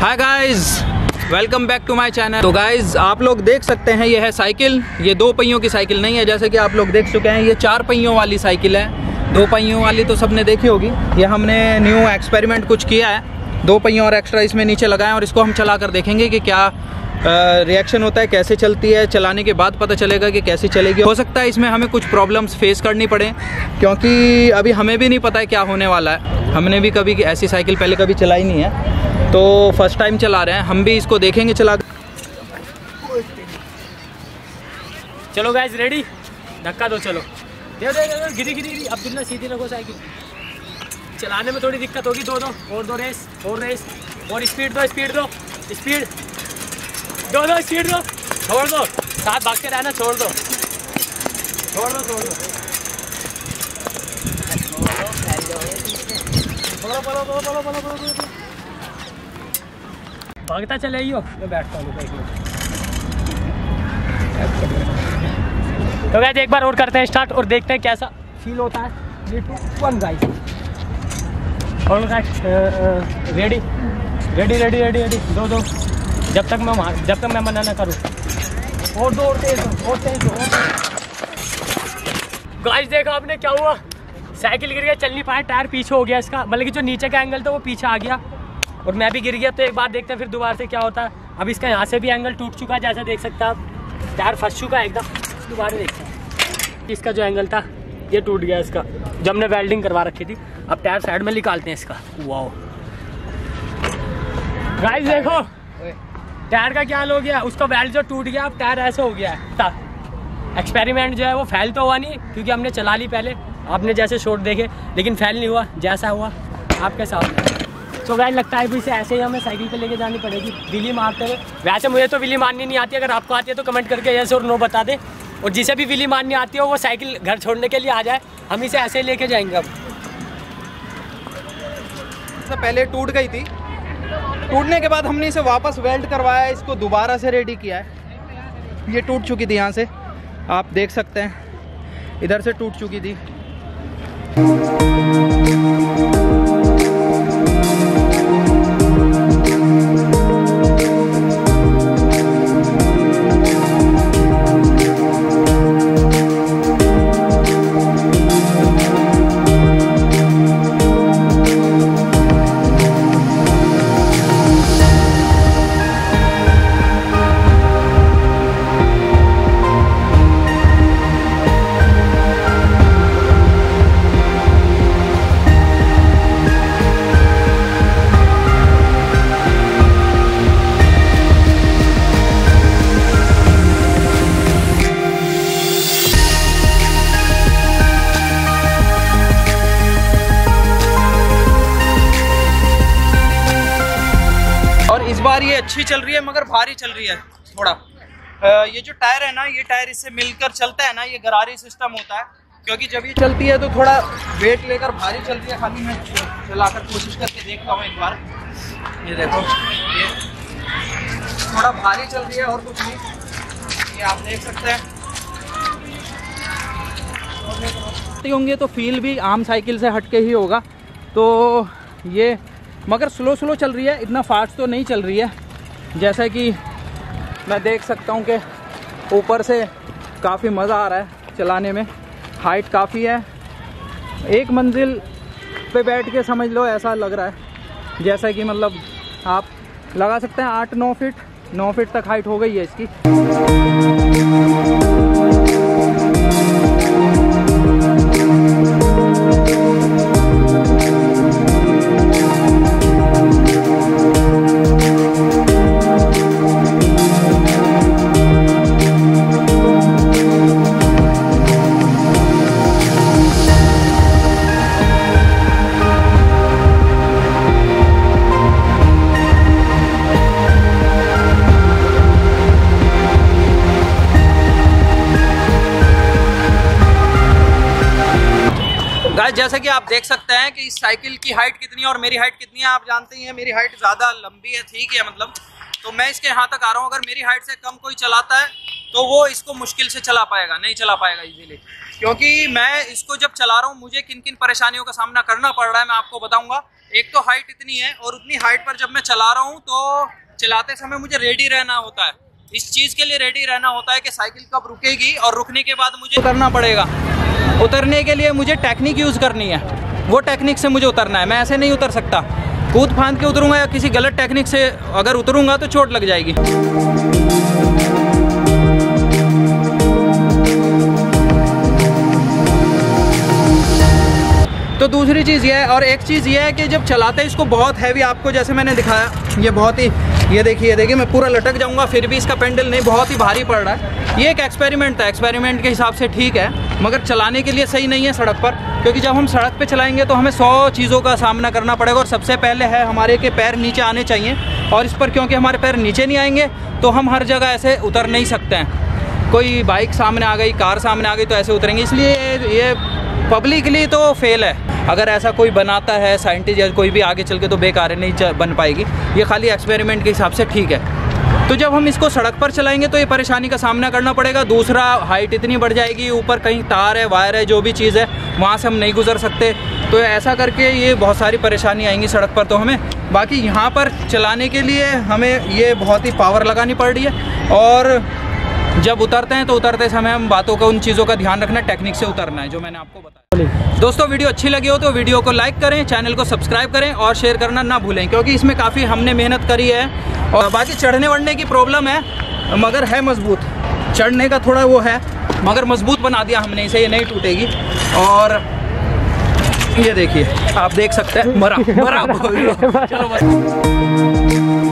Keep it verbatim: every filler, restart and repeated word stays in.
Hi guys, welcome back to my channel. तो guys आप लोग देख सकते हैं ये है साइकिल। ये दो पहियों की साइकिल नहीं है, जैसे कि आप लोग देख चुके हैं। ये चार पहियों वाली साइकिल है। दो पहियों वाली तो सबने देखी होगी। ये हमने न्यू एक्सपेरिमेंट कुछ किया है, दो पहियों और एक्स्ट्रा इसमें नीचे लगाएं और इसको हम चला कर देखेंगे कि क्या रिएक्शन होता है, कैसे चलती है। चलाने के बाद पता चलेगा कि कैसी चलेगी। हो सकता है इसमें हमें कुछ प्रॉब्लम्स फेस करनी पड़े, क्योंकि अभी हमें भी नहीं पता है क्या होने वाला है। हमने भी कभी ऐसी साइकिल पहले कभी चलाई नहीं है, तो फर्स्ट टाइम चला रहे हैं। हम भी इसको देखेंगे चला। चलो गाइस, रेडी? धक्का दो, चलो। दे दे दे, गिरी गिरी गिरी। अब्दुल्ला सीधी रखो साइकिल। चलाने में थोड़ी दिक्कत होगी। दो दो और दो रेस और रेस और स्पीड दो, स्पीड दो, स्पीड दो दो, स्पीड दो। छोड़ दो, साथ भाग के रहना। छोड़ दो, छोड़ दो, छोड़ दो। बोलो बोलो बोलो बोलो बोलो बोलो। भागता चले ही हो। मैं बैठता हूँ एक मिनट। तो गाइस एक बार और करते हैं स्टार्ट और देखते हैं कैसा फील होता है। Three two one guys. और guys ready ready ready ready ready. दो दो, जब तक मैं वहाँ जब तक मैं मना ना करूँ। और दो और तेज दो और तेज दो। गाइस देखा आपने क्या हुआ? साइकिल गिर गया, चल नहीं पाया। टायर पीछे हो गया इसका, मतलब कि जो नीचे का एंगल था वो पीछे आ गया और मैं भी गिर गया। तो एक बार देखते हैं फिर दोबारा से क्या होता है। अब इसका यहाँ से भी एंगल टूट चुका है, जैसा देख सकते हैं आप। टायर फंस चुका है एकदम। दोबारा देखते हैं। इसका जो एंगल था ये टूट गया इसका, जब हमने वेल्डिंग करवा रखी थी। अब टायर साइड में निकालते हैं इसका। वाओ गाइस देखो टायर का क्या हाल हो गया। उसका वेल्ड जो टूट गया, अब टायर ऐसे हो गया है। एक्सपेरिमेंट जो है वो फेल तो हुआ नहीं, क्योंकि हमने चला ली पहले। आपने जैसे शॉट देखे, लेकिन फेल नहीं हुआ। जैसा हुआ आपके सामने। तो गाइस लगता है भी इसे ऐसे ही हमें साइकिल पे लेके जानी पड़ेगी, विली मारते हुए। वैसे मुझे तो विली मारनी नहीं आती। अगर आपको आती है तो कमेंट करके यस और नो बता दें। और जिसे भी विली मारनी आती हो वो साइकिल घर छोड़ने के लिए आ जाए। हम इसे ऐसे ही लेके जाएंगे। अब तो पहले टूट गई थी, टूटने के बाद हमने इसे वापस वेल्ड करवाया, इसको दोबारा से रेडी किया है। ये टूट चुकी थी, यहाँ से आप देख सकते हैं, इधर से टूट चुकी थी। बार ये अच्छी चल रही है, मगर भारी चल रही है थोड़ा। ये जो टायर है ना, ये टायर इससे मिलकर चलता है ना, ये गरारी सिस्टम होता है। क्योंकि जब ये चलती है तो थोड़ा वेट लेकर भारी चल रही है। खाली मैं चलाकर कोशिश करके देखता हूँ एक बार। ये देखो, ये थोड़ा भारी चल रही है और कुछ नहीं। ये आप देख सकते हैं होंगे तो फील भी आम साइकिल से हटके ही होगा। तो ये मगर स्लो स्लो चल रही है, इतना फास्ट तो नहीं चल रही है। जैसा कि मैं देख सकता हूँ कि ऊपर से काफ़ी मज़ा आ रहा है चलाने में। हाइट काफ़ी है, एक मंजिल पे बैठ के समझ लो ऐसा लग रहा है। जैसा कि मतलब आप लगा सकते हैं आठ नौ फीट नौ फीट तक हाइट हो गई है इसकी। गाइस जैसा कि आप देख सकते हैं कि इस साइकिल की हाइट कितनी है और मेरी हाइट कितनी है। आप जानते ही हैं मेरी हाइट ज़्यादा लंबी है, ठीक है मतलब। तो मैं इसके यहाँ तक आ रहा हूँ। अगर मेरी हाइट से कम कोई चलाता है तो वो इसको मुश्किल से चला पाएगा, नहीं चला पाएगा इजीली। क्योंकि मैं इसको जब चला रहा हूँ मुझे किन किन परेशानियों का सामना करना पड़ रहा है मैं आपको बताऊंगा। एक तो हाइट इतनी है और उतनी हाइट पर जब मैं चला रहा हूँ तो चलाते समय मुझे रेडी रहना होता है। इस चीज़ के लिए रेडी रहना होता है कि साइकिल कब रुकेगी और रुकने के बाद मुझे उतरना पड़ेगा। उतरने के लिए मुझे टेक्निक यूज़ करनी है, वो टेक्निक से मुझे उतरना है। मैं ऐसे नहीं उतर सकता, कूद फांद के उतरूंगा या किसी गलत टेक्निक से अगर उतरूंगा तो चोट लग जाएगी। तो दूसरी चीज़ ये है, और एक चीज़ ये है कि जब चलाते हैं इसको बहुत हैवी, आपको जैसे मैंने दिखाया ये बहुत ही, ये देखिए ये देखिए मैं पूरा लटक जाऊंगा फिर भी इसका पेंडल नहीं, बहुत ही भारी पड़ रहा है। ये एक एक्सपेरिमेंट था, एक्सपेरिमेंट के हिसाब से ठीक है मगर चलाने के लिए सही नहीं है सड़क पर। क्योंकि जब हम सड़क पे चलाएंगे तो हमें सौ चीज़ों का सामना करना पड़ेगा और सबसे पहले है हमारे के पैर नीचे आने चाहिए। और इस पर क्योंकि हमारे पैर नीचे नहीं आएंगे तो हम हर जगह ऐसे उतर नहीं सकते हैं। कोई बाइक सामने आ गई, कार सामने आ गई तो ऐसे उतरेंगे, इसलिए ये पब्लिकली तो फेल है। अगर ऐसा कोई बनाता है साइंटिस्ट या कोई भी आगे चल के तो बेकार है, नहीं बन पाएगी। ये खाली एक्सपेरिमेंट के हिसाब से ठीक है। तो जब हम इसको सड़क पर चलाएंगे तो ये परेशानी का सामना करना पड़ेगा। दूसरा, हाइट इतनी बढ़ जाएगी, ऊपर कहीं तार है, वायर है, जो भी चीज़ है वहाँ से हम नहीं गुजर सकते। तो ऐसा करके ये बहुत सारी परेशानी आएंगी सड़क पर। तो हमें बाकी यहाँ पर चलाने के लिए हमें ये बहुत ही पावर लगानी पड़ रही है। और जब उतरते हैं तो उतरते समय हम बातों का, उन चीज़ों का ध्यान रखना, टेक्निक से उतरना है जो मैंने आपको बताया। दोस्तों वीडियो अच्छी लगी हो तो वीडियो को लाइक करें, चैनल को सब्सक्राइब करें और शेयर करना ना भूलें, क्योंकि इसमें काफ़ी हमने मेहनत करी है। और बाकी चढ़ने वढ़ने की प्रॉब्लम है मगर है मजबूत, चढ़ने का थोड़ा वो है मगर मजबूत बना दिया हमने इसे, ये नहीं टूटेगी। और ये देखिए आप देख सकते हैं, मरा मरा चलो बस।